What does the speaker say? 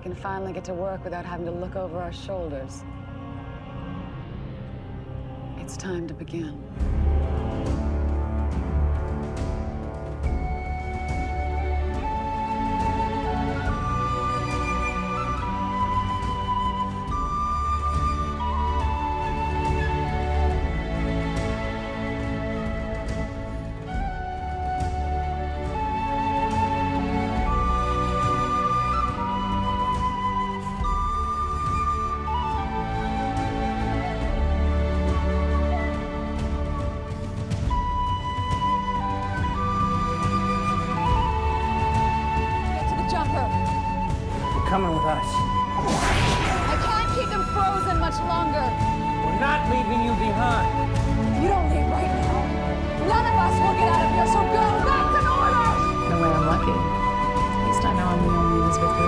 can finally get to work without having to look over our shoulders. It's time to begin. Coming with us. I can't keep them frozen much longer. We're not leaving you behind. If you don't leave right now, none of us will get out of here, so go! That's an order! In a way, I'm lucky. At least I know I'm the only Elizabeth